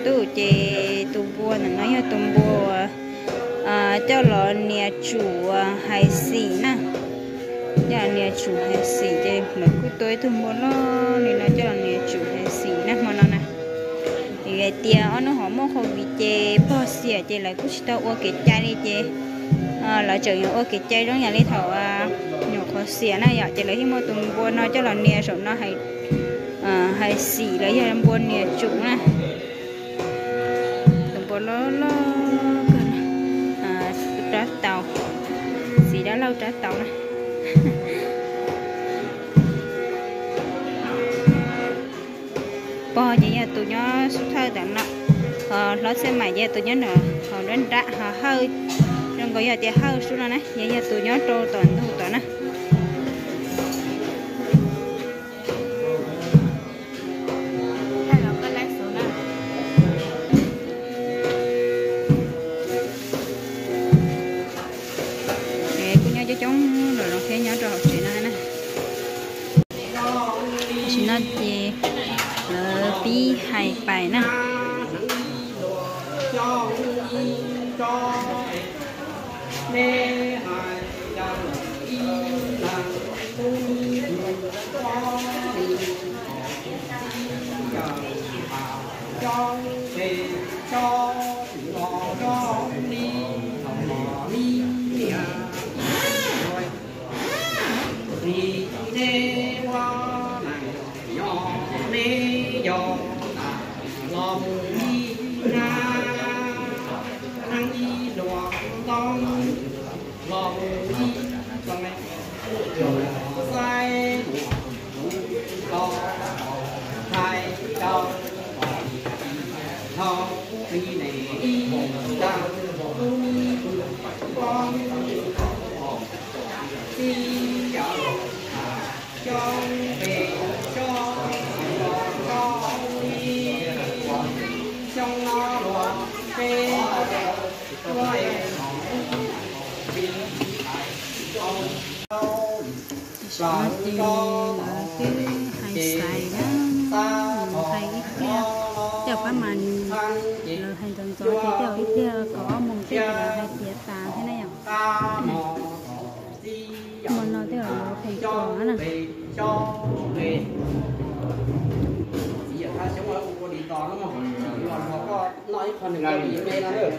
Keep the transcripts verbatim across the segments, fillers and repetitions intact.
tu chè tu bùa là nói tu bùa à cho lọ nhà chủ hay xì nè nhà nhà chủ hay xì chè mà cứ tối tu bùa lo nên là cho nhà chủ hay xì nè mà nó nè thì cái tia nó họ mua không bị chè bao xìa chè lại cứ tao ô cái chai đi chè à là chờ những ô cái chai đó nhà lấy thầu à nhỏ khó xìa nè giờ chè lấy khi mua tu bùa nó cho là nhà số nó hay à hay xì lấy giờ bùa nhà chủ nè tu bùa lo lo à trả tàu xì đã lâu trả tàu nè bò chỉ là tụi nó xuất hơi tận nó nó sẽ mày ra tụi nó nữa họ đến đã họ hơi trong cái giờ thì hơi xuống rồi nè vậy giờ tụi nó trâu toàn thu toàn nè để cũng nhớ cho chúng rồi nó thấy nhớ cho học sinh này nè xin nó thì bi hai bài nè nó thì là cái hay xài đó hay ít kia theo các mình là hành tần gió thì theo ít kia có mông kia là hay tiệt tà thế này à mình nói theo là thành quả nè chỉ là sống ở khu đi to lắm không? Còn họ có nói phần này là gì đây là được.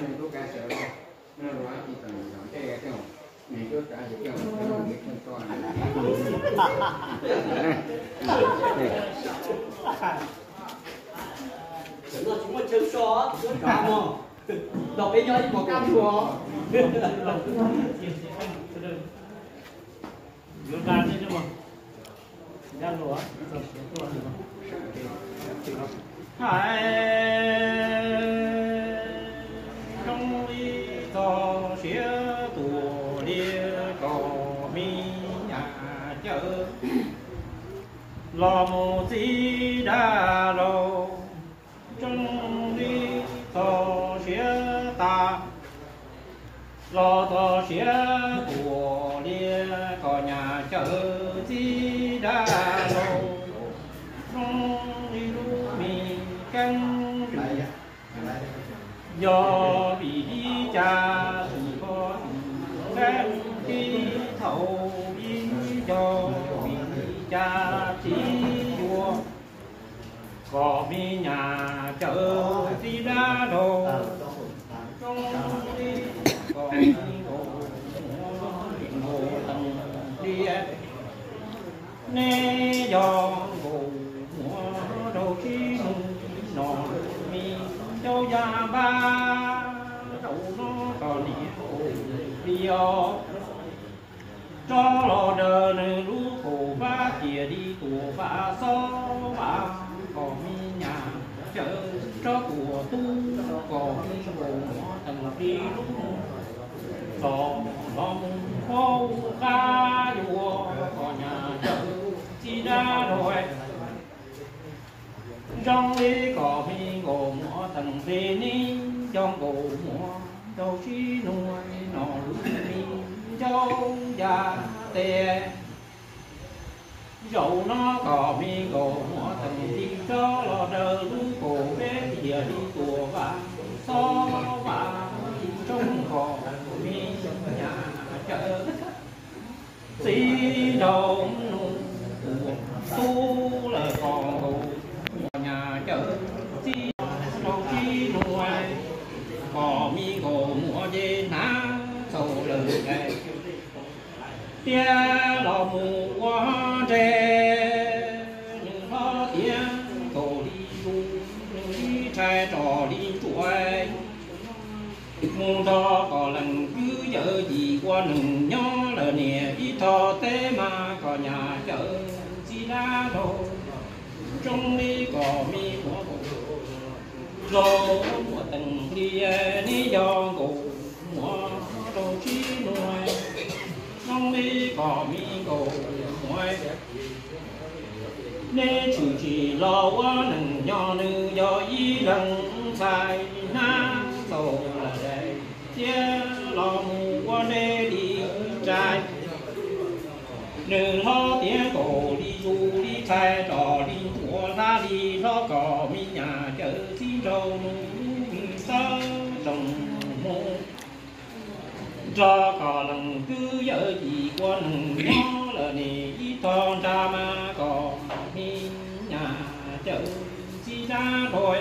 Chúng mình chơi xóa, chơi cam không? Đọc cái nhớ một cam chùa. Vô đan đi chứ mà. Đan lúa. Hai trong đi to xía tù lia cò mi nhà chợ lo mù chi đa lô trong đi to xía ta lo to xía tù lia cò nhà chợ chi đa lô trong đi lu mi căng do bị cha thì có các khi thầu ý do bị cha chỉ vua có mi nhà chợ đi đa đồ trong đi có mi đồ hồ tầng đi nê do hồ mua đồ khi nọ mi châu gia ba đậu nó còn đi cho lò đờ nè lú cổ ba kia đi cổ ba so ba có mi nhà chợ cho của tu có mi bộ tầng đi lú lò lò khô ca vua có nhà chợ chi đa rồi trong đi có mi ngộ mỏ tầng đi ní trong cổ mỏ đâu chi nuôi nọ mi châu già tè dầu nó có mi ngộ mỏ tầng đi cho lò đờ lú cổ bé thì kìa đi của và so và trong cỏ mi nhà chợ xí đông tu là còn ngủ nhà chợ xí đâu chi nuôi cỏ mi cổ mua dê ná sầu lời ngày tia lò mù qua tre nhưng nó tia cổ đi du nhưng đi trai trò đi chuối mù to có lần cứ vợ gì qua nừng nhỏ là nè đi thò té mà có nhà chợ chi đá đồ trong đi có mi của cổ rồi của từng đi đi do cổ mua đồ chi nuôi trong đi có mi cổ nuôi nên chủ chỉ lo quá nừng nhỏ nữ do ý lần sai na sầu là đây chia lo mù qua đây đi trai nữ lo tiếng cổ đi du đi trai trò đi của ra đi lo cỏ mi nhà chợ xin trâu nụ sao trồng mù cho cỏ lần cứ vợ gì qua nừng nó là nì ý thon ra mà cỏ mi nhà chợ chi ra thôi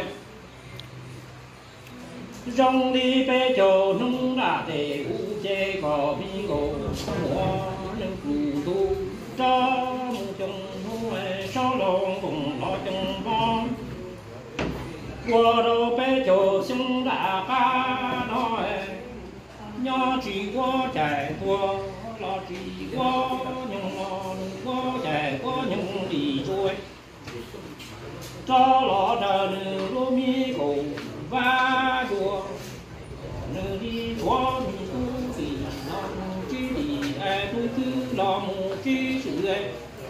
trong đi bê châu nung đã để u chê có bi cổ mua những cụ tu cho một chồng nuôi số lòng cùng lo chồng con qua đâu bê châu xung đã ca nói nhỏ chỉ qua chạy qua lo chỉ qua nhưng lo qua chạy qua nhưng đi trôi cho lo đờ nữ lô mi cổ và đùa nữ đi đùa mi tu gì nó chỉ đi ai tu cứ lo mù chỉ sự ấy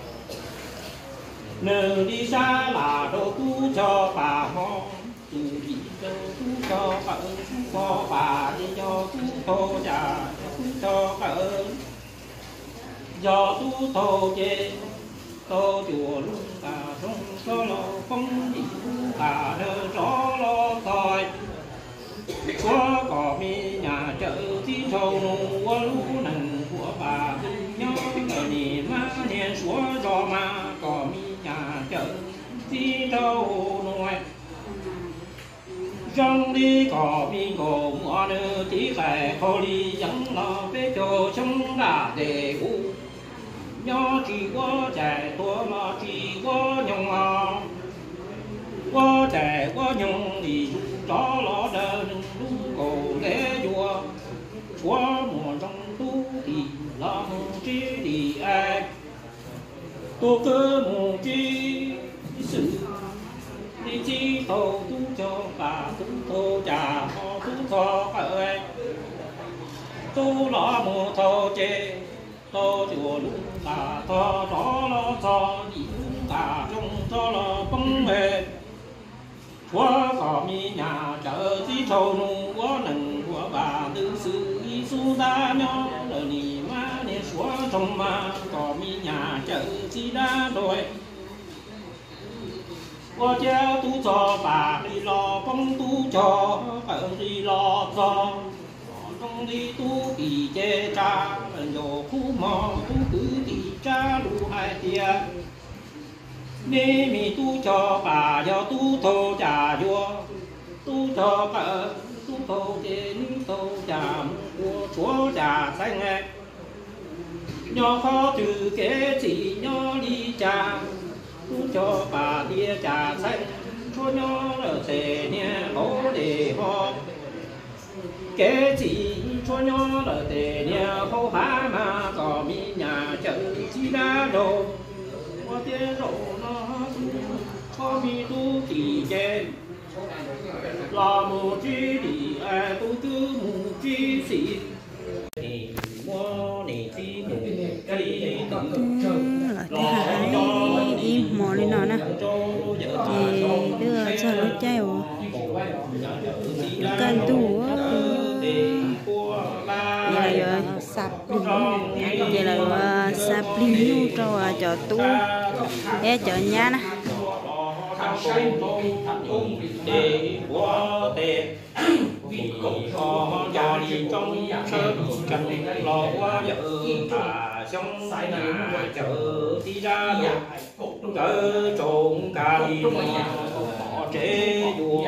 nữ đi xa là đồ tu cho bà ho tu đi đâu tu cho bà ơn tu cho bà đi cho tu thô già tu cho bà ơn do tu thô chê tô chùa luôn cả trong cho lo phong đi cả đơ cho lo coi có có mi nhà chợ tí thâu nụ qua lũ nằng của bà tư nhó cờ nì má nè xóa cho ma có mi nhà chợ tí thâu nuôi trong đi có mi cổ mua nữ tí phải khô đi dẫn lo bế cho trong đã để u nhỏ chỉ có trẻ tua lo chỉ có nhung à có trẻ có nhung thì cho lo đơn lu cổ lễ vua chúa mùa trong tu thì lo mù chi đi ai tu cứ mù chi sự đi chi thâu tu cho cả tu thâu trà ho tu thọ ơi tu lo mù thâu chê tô chùa luôn cả thọ đó lo thọ đi luôn cả trong cho lo bông về chúa có mi nhà chợ tí thâu nụ của nằng của bà tư sư Giêsu ta nhỏ lời nì má nè chúa trong ma có mi nhà chợ tí đá đôi qua chéo tu cho bà đi lo bông tu cho bà đi lo cho trong đi tu kỳ chê cha dồ khu mò tu cứ kỳ cha lu hai tia nê mi tu cho bà do tu thô trà vua tu cho bà tu thô chê ni thô trà của chúa trà xanh nghe nhỏ khó trừ kế chỉ nhỏ đi trà tu cho bà tia trà xanh chúa nhỏ ở tề nè bố để ho kế chỉ cho nhỏ là tề nhà khâu há mà có mi nhà chợ chi đá đồ có tiếng rộ nó có mi tu kỳ chê là mù chi đi ai tu cứ mù chi xì thì mua nỉ chi mù cây tự là cái hai đi mò lên nó nè thì đưa cho nó chay rồi cần tu vậy là sạp vậy là sạp đi nu cho cho tu để cho nhà nè cha cùng cùng để qua tệ vì có gia đình trong sơ cần lo qua vợ thả xong nhà chợ đi ra đường cỡ trộn cả đi họ chế vua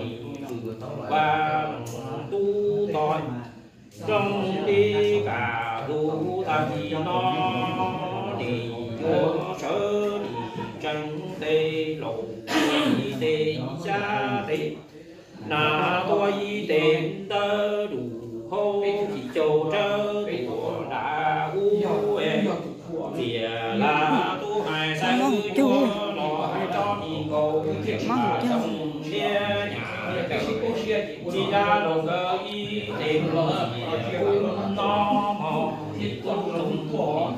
và tu tội trong đi cả tu ta thì nó đi vô sở đi tranh tê lộ đi tê xa tê na tôi tên tơ đủ khô chỉ châu trơ của đã u em vì là tu hai sang chúa lo cho nhìn cầu mà trong lia nhà chỉ ra đồ cơ y tên lo nó mò con lùng bỏ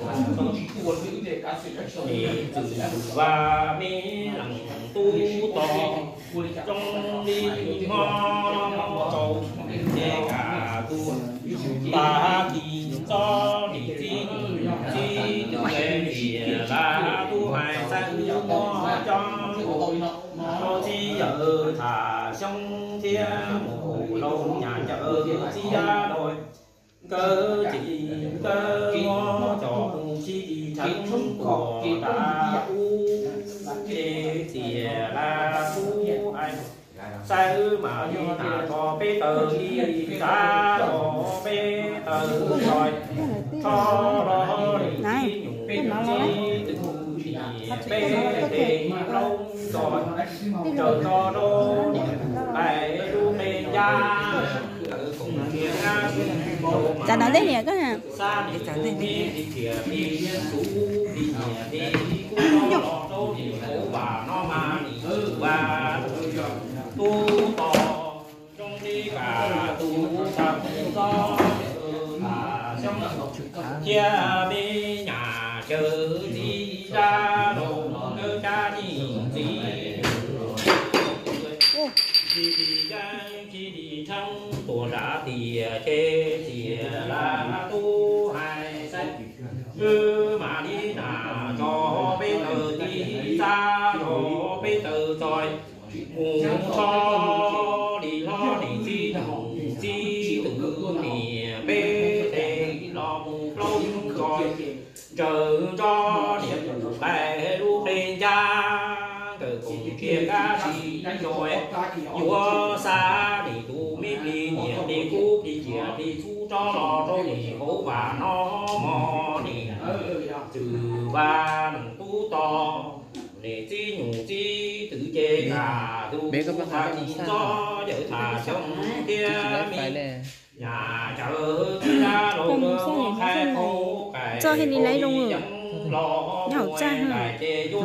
thì từ và mi lặng tu to trong đi ngõ cầu để cả tu ta kỳ cho đi chi chi từ em thì là tu hai sang ngõ trong cho chi giờ thả trong thiên mồ lâu nhà chợ chi ra rồi cơ chỉ cơ ngõ cho chi thắng của ta u để thì là tu anh sai mà đi thả cho bê tờ đi ra cho bê tờ rồi cho đó đi nhung chi từ thì bê thì lâu rồi chờ cho đó bài du bên gia cùng kia chả nói đấy nè các hả để chả thế đi đi đi đi đi bà nó mà đi và tu to trong đi cả tu tập có là trong chia bên nhà chờ đi ra đồ cơ cha nhìn gì đi đi ra khi đi trong tổ đã thì chê thì là tu hai sách cứ mà đi là cho bây giờ đi ra cho bây giờ rồi muốn cho đi lo đi chi chi tự đi bê thế lo một lâu rồi chờ cho điểm bài lúc lên cha cờ cùng kia cá chi rồi vua xa đi tu mi đi nhiệt đi cúp đi chia đi chú cho lo cho đi hố và nó mò đi từ ba tu to để chi nhủ chi tự chế cả tu thà chi cho vợ thà sống kia mi nhà chợ ra đồ mưa khai khô cải cho hình đi lấy luôn rồi nhỏ cha hả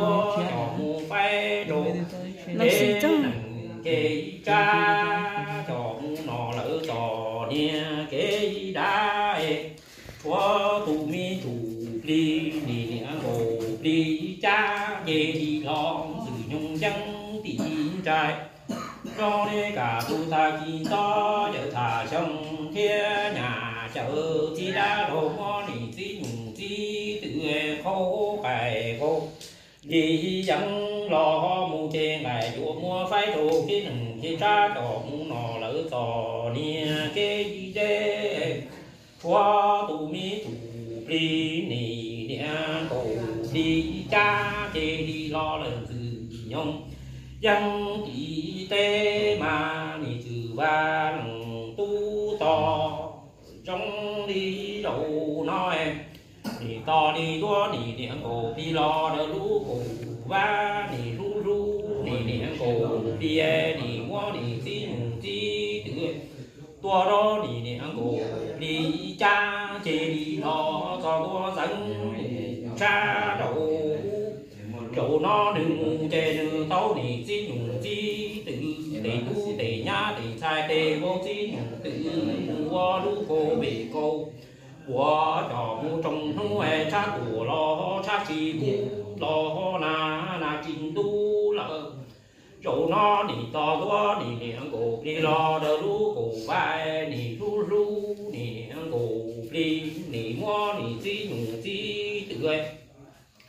nó xì cho kê cha chọn nọ lỡ tò nia kê đá chúa tu mi chủ đi đi ngô đi cha kê đi lòng sự nhung dân tìm trai cho nên cả tu ta khi to vợ thà trong kia nhà chợ chi đã đồ mò đi chi nhung chi tự khô cải khô đi dẫn lo mu trên ngày chúa mua phái đồ cái nừng cái cha trò mu nọ lỡ tò nia cái gì thế chúa tu mi tu đi nì nia cổ đi cha chê đi lo lần từ nhung dân y tế mà nì từ ba lần tu to trong đi đầu nói nì to đi đua nì điện cổ đi lo đỡ lũ cổ ba nì ru ru nì điện cổ đi e nì mua nì xí mù chi tự tua đó nì điện cổ đi cha chê đi lo cho tua dẫn cha đầu chỗ nó đừng chê đừng tấu nì xí mù chi tự để tu để nhá để sai để vô xí mù tự mua lũ cổ về cô của cho mu trong hú e cha của lo cha chi của lo na na chín tu lợ chỗ nó đi to quá đi niệm cổ đi lo đỡ lú cổ vai đi ru ru đi niệm cổ đi đi mua đi chi nhung chi tự ấy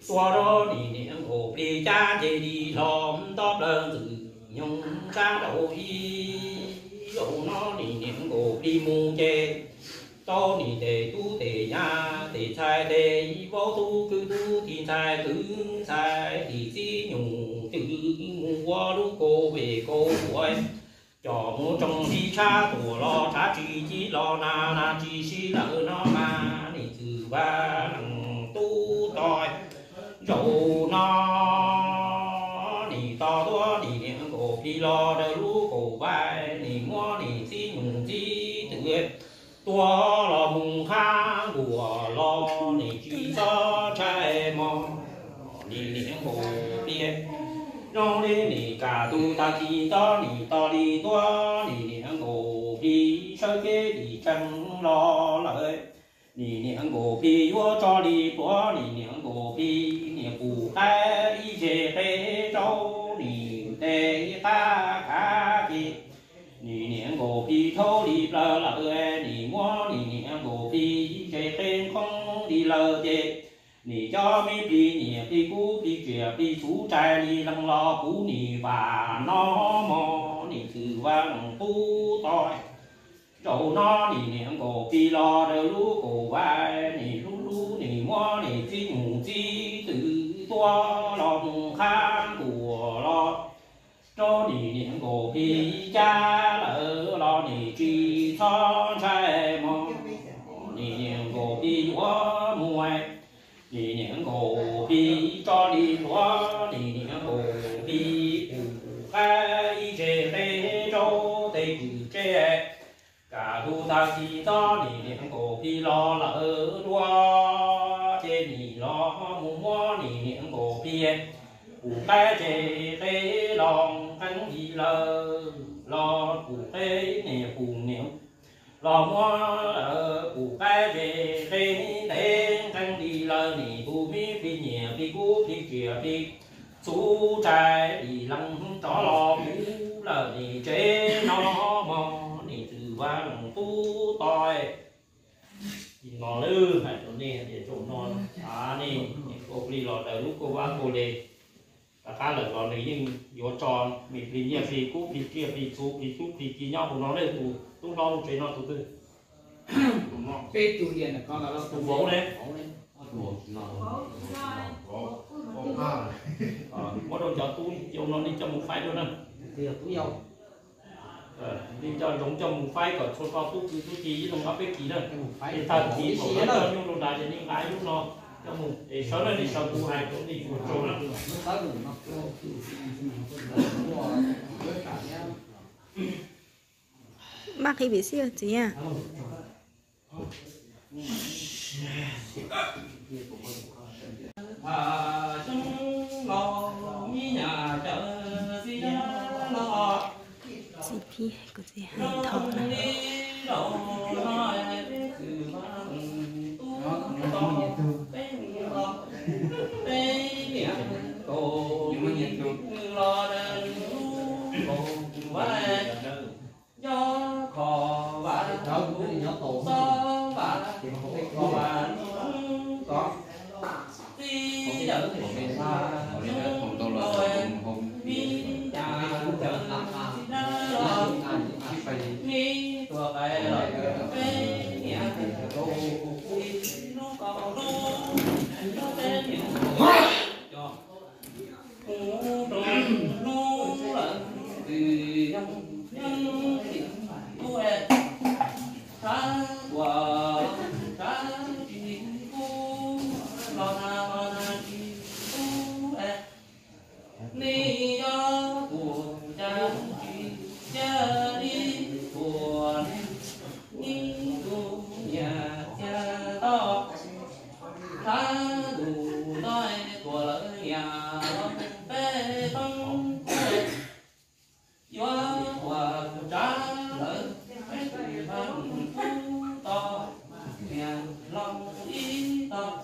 tua đó đi niệm cổ đi cha chê đi lòm tóc đơn từ nhung sang đầu y dẫu nó đi niệm cổ đi mu chê to đi để tu để nhà để sai để vô tu cứ tu thì sai cứ sai thì chỉ nhung từ mu qua lúc cô về cô quay cho mu trong đi cha tổ lo cha chỉ chỉ lo na na chỉ chỉ lỡ nó mà đi từ ba năng tu đòi dẫu nó đi to đó đi niệm cổ đi lo đời lũ cổ bài đi mua đi chỉ nhung chỉ tự tua lo mùng khang của lo đi chỉ cho trai mong đi niệm cổ đi nó đi đi cả tu ta chỉ to đi to đi tua đi niệm cổ đi sơ kế đi chẳng lo lợi đi niệm cổ đi vua cho đi tua đi niệm cổ đi niệm cụ ta y chế thế châu đi tê ta cả chi đi niệm cổ đi thâu đi lờ lờ đi mua đi niệm cổ đi chế tên không đi lờ chế đi cho mi đi niệm đi cú đi chuyện đi chú trai đi lăng lo cú đi và nó mò đi từ vang tu tỏi chỗ nó đi niệm cổ đi lo đời lũ cổ vai đi lũ lũ đi mua đi chi ngủ chi từ tua lòng khang của lo cho đi niệm cổ đi cha lỡ lo đi chi cho trai mong đi niệm cổ đi quá mùa đi niệm cổ đi cho đi quá đi niệm cổ đi cái chế tê châu tê cử chế cả tu ta chi to đi niệm cổ đi lo lỡ đua chế đi lo mua đi niệm cổ đi cụ cái chế tê lòng cánh đi lỡ lo cụ tê niệm cụ niệm lo mua cụ cái chế tê tê cánh đi lỡ đi tu mi phi nhẹ phi cú phi kia phi chú trai đi lăng chó lo mũ lỡ đi chế nó mò đi từ vang tu tỏi nó lư phải chỗ này để chỗ non à này cô đi lọt đời lúc cô vang cô lê cả ta lỡ lọt này nhưng vô tròn mình vì nhiều vì cú vì kia vì chú vì chú vì kia nhau của nó đây tụ tu lo chế nó tụ tư cái tu điền là con là tụ vỗ đấy mỗi đồ cho tu chiều nó đi cho một phái luôn nè thì tu nhau đi cho giống trong một phái của số cao tu tu tu chỉ trong áp bếp kỹ đó phải thì ta chỉ một cái đó nhưng đồ đá thì những cái lúc nó trong một để sau này đi sau tu hai cũng đi một chỗ đó bác hay bị siêu gì à à trong lo mi nhà chợ gì lo gì phi có gì hay thọ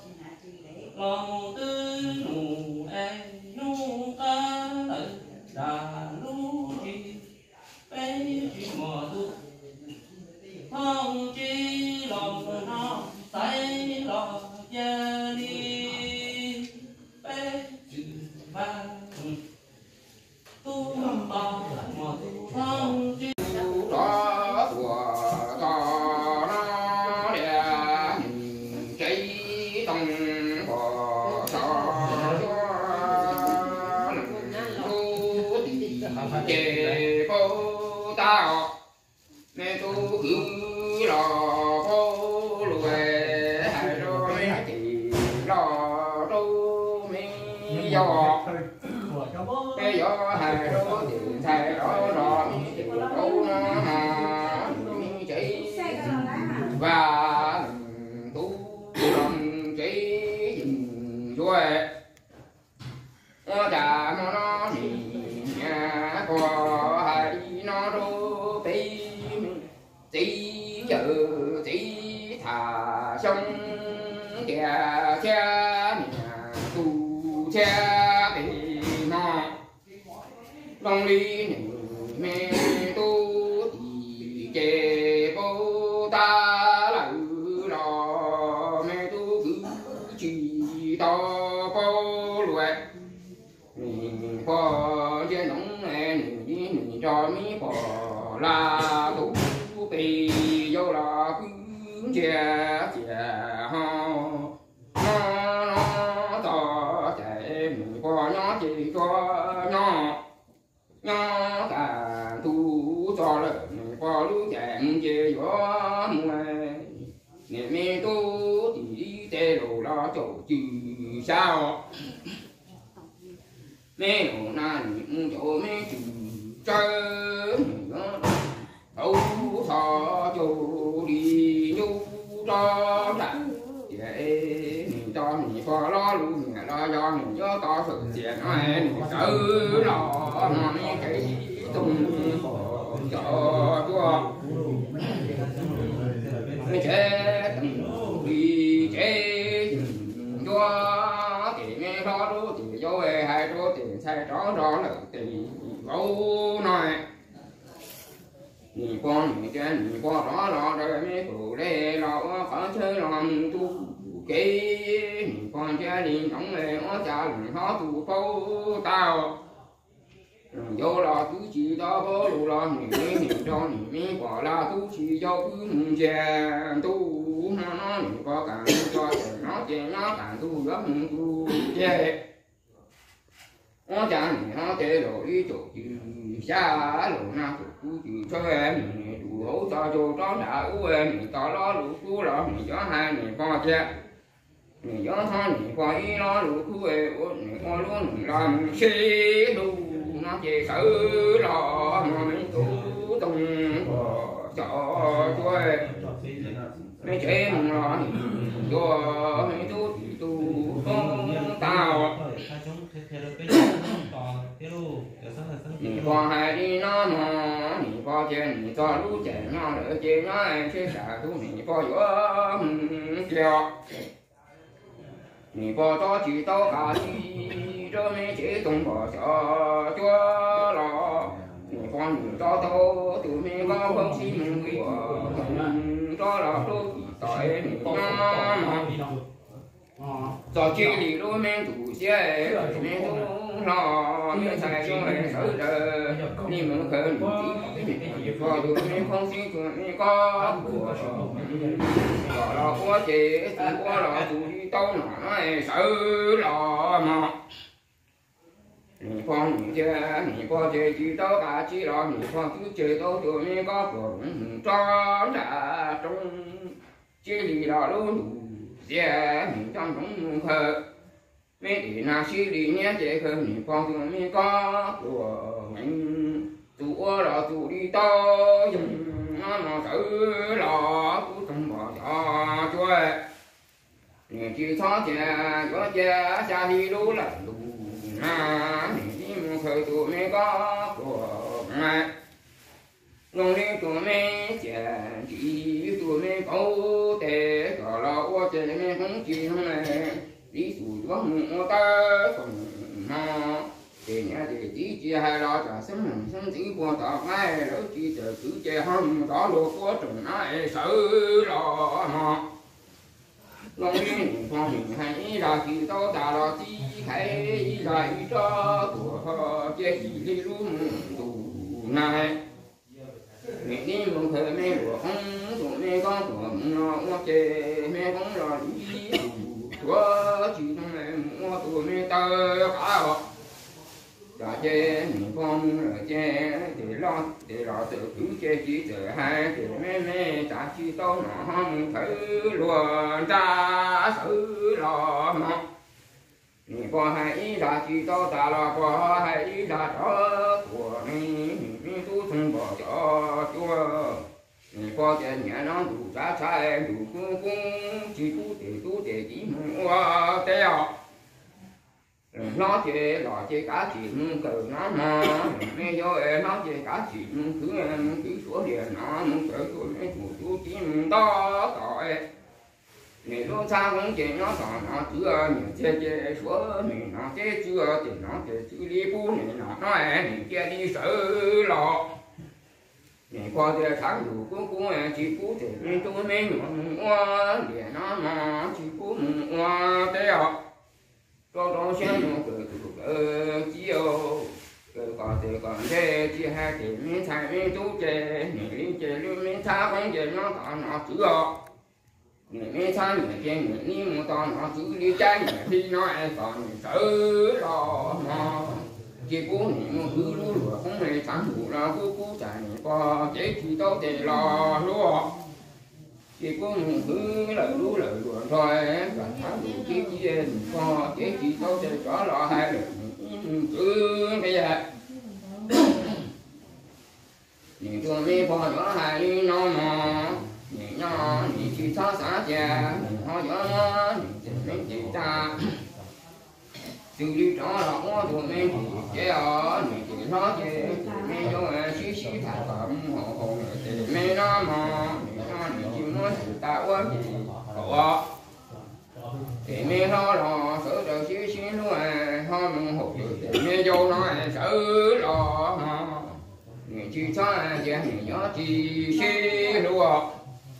lòng tư nụ em nụ ca đợi tu năm ba mà tu thăng chi đó của to nó đè cháy tông bò to tu thì chê cô tao nên tu cứ lo cô lùi hai rồi thì lo tu mi do cái gió hai rồi thì thay đó đó câu nó hà chỉ và tu lòng chỉ dừng rồi nó chả nó nó thì nhà có hai nó đô tí tí chữ tí thả sông kẻ cha nhà tu cha thì nó long đi mẹ tu thì chê cô ta là lò mẹ tu cứ chỉ to cô lùi mình có trên nóng này mình cho mi có là tu bị vô là cứ chè chè ho nó nó to chạy mình có nhỏ chỉ có nhỏ nhỏ cả tu cho là mình có lũ chàng chè gió mùa nè mi tu thì đi tê đồ lo chỗ chữ sao mẹ đồ na những chỗ mẹ chữ chơi đâu thọ chỗ đi nhu cho rằng vậy mình cho mình có lo luôn mình lo do mình nhớ to sự tiền nói mình tự lo mà mấy cái tung cho chúa mấy chết đi chết chúa thì nghe lo đố thì vô về hai đố thì sai rõ rõ là thì vô nói nhìn con nhìn trên nhìn qua đó lo đời mấy phụ lê lo khó chơi làm tu kỹ nhìn con cha đi nóng lệ nó cha mình khó tu phố tao vô là tu chỉ đó bố lù lo nhìn mấy nhìn cho nhìn mấy quả là tu chỉ cho cứ mùng chè tu nó nó nhìn có cả cho nó chè nó cả tu gấp tu chè nó cha nhìn nó chè rồi đi chỗ chữ xa lù na tu chỉ cho em đủ hỗ trợ cho nó đã u em to lo lũ cú lo mình gió hai mình con che mình gió hai mình con ý lo lũ cú em mình con luôn mình làm xí đủ nó chỉ sợ lo mà mình tu tung cho cho em mấy chế mình lo cho mấy tu thì tu không tao mình qua hai đi nó mà mình qua trên mình cho lũ trẻ nhau đỡ trên nó em sẽ xả tu mình qua giữa kẹo mình qua cho chỉ tao cả chi cho mấy chế tung bỏ cho chúa lo mình qua mình cho tao từ mình có không chi mình quý mình cho là tu tại mình nó cho chi đi đôi men chủ xe men tu lo nhưng sai cho mình sợ đời nhưng mà khởi mình tí có được men không xin của mình có của có lo của chị có lo tu đi tao nó sợ lo mà mình con mình chơi mình có chơi chỉ tao cả chỉ lo mình con cứ chơi tao cho mình có của mình cho ra trong chỉ đi lo luôn yeah mình trong trong khờ mấy tỷ nào xí đi nhé chế khờ mình con thường mình có của mình tụ là tụ đi to dùng nó mà tự lo cũng không bỏ cho chơi mình chỉ thoát chè có chè xa đi đủ là đủ à mình chỉ muốn khờ tụ mình có của mẹ nông đi tụi mình chè chỉ tụi mình câu tệ có là ô chè mình không chỉ không này đi sủi quá mù ta còn mà thì nhà thì chỉ chỉ hai lo trả sớm mình sớm chỉ qua tọt ngay lỡ chỉ chờ cứ chè không có đồ của trùng nó sợ lo mà long liên phong mình hay là chỉ tao ta là chỉ hay là chỉ cho của họ chế chỉ đi luôn đủ này mình đi một thời mẹ của ông của mẹ con của nó chế mẹ con là đi đủ chỉ trong này mua của mẹ ta cả họ đã chế mình con là chế để lo để lo tự cứ chế chỉ tự hai để mẹ mẹ ta chỉ tao nó không thấy luôn ra sự lo mà mình có hai là chỉ tao ta là có hai là đó của mình mình tu không bỏ cho chúa mình có tiền nhà nó đủ giá trị đủ cung cung chỉ tu để tu để chỉ mua teo nó chế là chế cá chuyện từ nó mà nghe vô nó chế cá chuyện cứ cứ số điện nó muốn tới tôi mấy chủ chú chim to tội này lúc xa cũng chế nó còn nó chưa những chế chế số mình nó chế chưa thì nó chế xử lý bu này nó nói này kia đi xử lọ này qua đây tháng đủ cũng cũng chỉ cú thì mình tôi mấy mua để nó mà chỉ cú mua teo có đó xem nó cứ cứ chiều cứ còn thì còn thế chỉ hai thì mình thay mình tu chế mình chế luôn mình thay không chế nó còn nó chữa mình mình thay mình chế mình đi một con nó chữa đi trái thì nó còn xử lo mà chỉ cố mình cứ lú lúa không này chẳng đủ là cứ cố chạy qua chế thì đâu để lo lúa chỉ có một thứ lời lúa lời luận thôi và tháng đủ cái gì có chế chỉ có thể có lo hai lần cứ bây giờ nhìn tôi mới bỏ nhỏ hai nó mà nhìn nó nhìn chỉ tháo xả cha nhìn họ nhỏ nó nhìn mình chỉ ta từ đi đó là có tụi mình chế ở nhìn chỉ nó chế mình cho xí xí thả phẩm họ họ thì mình nó mà nó ta quá họ thì mẹ nó lo sợ đời xíu xíu nó à ho mình hụt thì mẹ vô nó sợ lo mà người chi cho giờ người nhỏ chi xí luôn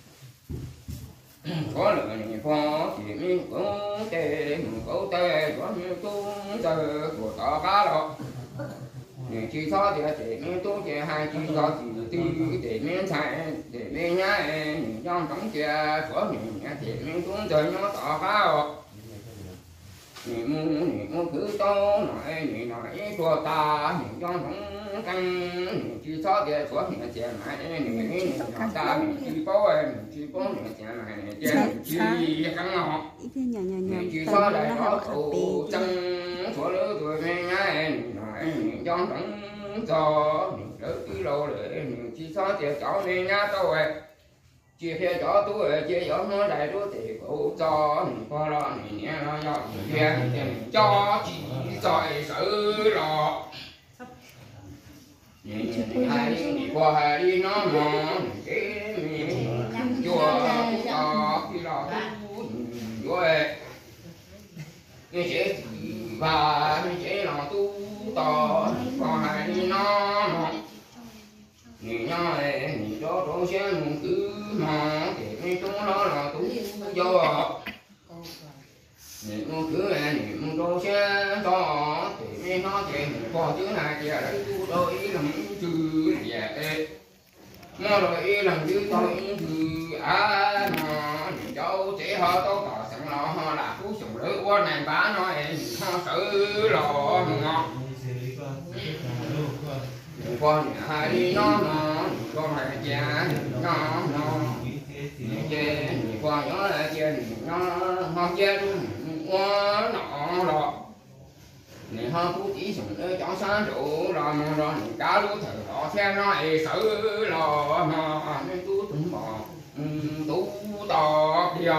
có lửa này có thì mình cũng tê mình cũng tê có mình cũng tê của tao cá rồi người chi cho thì để mình tu chỉ hai chi cho thì tư để mình xài để mình nhá mình trong trong kia của mình thì mình cũng chơi nó tỏ cá rồi mình mua mình mua cứ to nói mình nói của ta mình trong trong căn mình chi cho thì của mình tiền này mình mình ta mình chi có mình chi có mình tiền này tiền chi căn ngọ mình chi cho lại nó phụ chân của lứa tuổi mình nhá mình nói mình trong trong cho mình đỡ cái lô để mình chỉ cho tiền cháu nên nhá tôi chia theo cho tôi chia cho nó đại đôi thì cũng cho mình qua lo mình nghe nó cho mình nghe mình cho chỉ cho sự lo mình hai đi qua hai đi nó mà cái mình chùa cho khi lo rồi mình sẽ và mình sẽ lo tu to còn hai đi nó nhìn nhau này nhìn cho chỗ xe mình cứ mà thì mấy chúng nó là tú vô nhìn mua cứ này nhìn mua chỗ xe to thì mấy nó thì mình còn chứ này thì ở đây tu đôi làm chữ vậy nó rồi ý làm chữ tôi chữ à mà nhìn cháu chỉ họ tôi tỏ sẵn lo họ là cú sủng lưỡi qua này bá nói họ xử lo ngon con hai đi nó nó con hai cha nó nó chê con nhỏ là chê nó họ chê luôn quá nọ rồi này họ cũng chỉ dùng để cho sáng rượu rồi mà rồi cá lúa thử họ xem nó ấy xử lo mà nên tú tụng bò tú to kia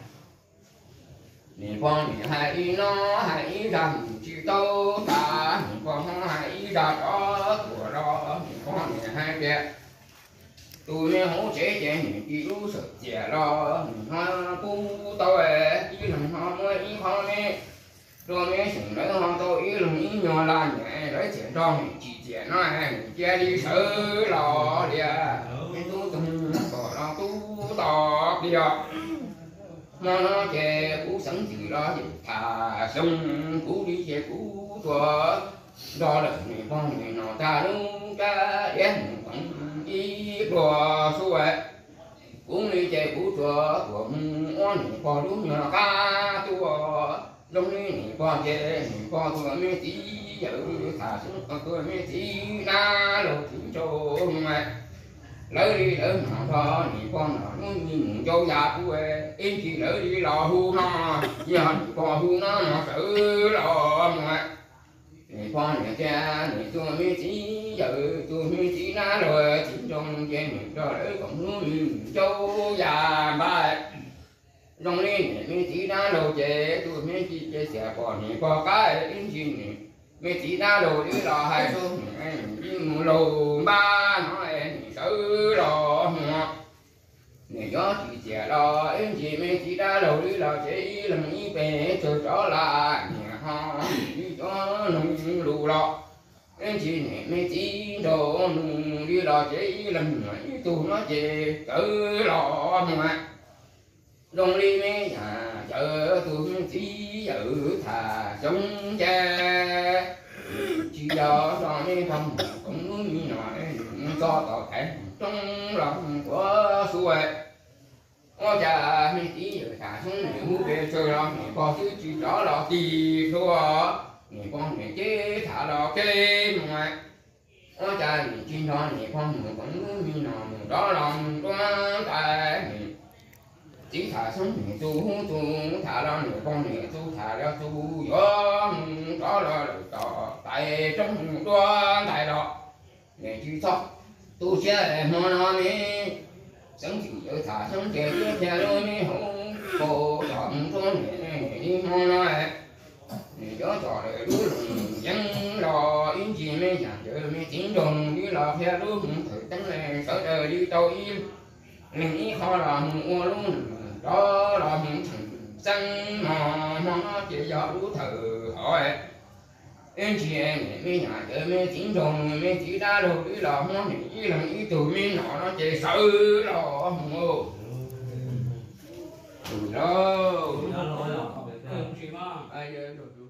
này con hai đi nó hai rằng chỉ tao ta con hai ra đó của đó con hai bé tôi nên hỗ trợ cho những cái lúa sạch chè lo họ cũng tao ấy ý là họ mới ý họ này rồi mấy chuyện đấy họ tôi ý là ý nhỏ là nhẹ đấy chuyện cho mình chỉ chè nó này chè đi xử lo đi à tôi từng bỏ lo tu to đi à mà nó chè cú sống thì đó thì thả sông cú đi chè cú tua đó là người con người nó ta đúng ca đen không đi đùa xuôi cú đi chè cú tua của oan người con đúng như là ca tua đông đi người con chè người con tua mê tí giờ thả xuống con tua mê tí na lột thì cho mẹ lỡ đi lỡ mà đó thì con nó nhìn châu già của em chỉ lỡ đi lò hu nó giờ con hu nó nó tự lò mà thì con nhà cha thì tôi mới chỉ giờ tôi mới chỉ ná rồi chỉ trong trên mình cho lỡ còn nuôi châu già ba trong lên mới chỉ ná đồ chế tôi mới chỉ chia sẻ còn thì có cái em chỉ này mới chỉ ná đồ đi lò hai số em lò ba nó em tự lò mà người gió chỉ trẻ lò em chỉ mới chỉ ná đồ đi lò chế làm ý về cho trở lại nhà họ đi cho nông lù lò em chỉ này mới chỉ đồ nông đi lò chế làm ý tu nó chế tự lò mà đông đi mấy nhà chợ tôi chỉ dự thà sống cha chỉ do cho mấy không cũng như nói cho tỏ thể trong lòng của xuôi có cha mấy chỉ dự thà sống nếu về chơi lo thì có chứ chỉ đó là tì thua người con người chế thả đó kê mà có cha người chuyên đó người con người cũng như nào đó lòng quan tài chỉ thả sống thì tu tu thả ra người con người tu thả ra tu gió đó là được tỏ tại trong đoan tại đó người chỉ thóc tu sẽ hoa nó mi sống chỉ ở thả sống kể tiếp theo đôi mi hùng cổ chọn thôn người đi hoa nó người gió trò để đuôi dân lò yên chỉ mấy nhà chờ mấy tiếng đồng đi lò theo đuôi thử tấn này sợ trời đi tàu im mình ý khó là mua luôn đó là những thằng dân mà nó chỉ do đủ thử hỏi em chị em mấy nhà chơi mấy tiếng đồng mấy chỉ đá đồ đi là món này là ý từ mấy nọ nó chỉ sợ lo mua từ đó ai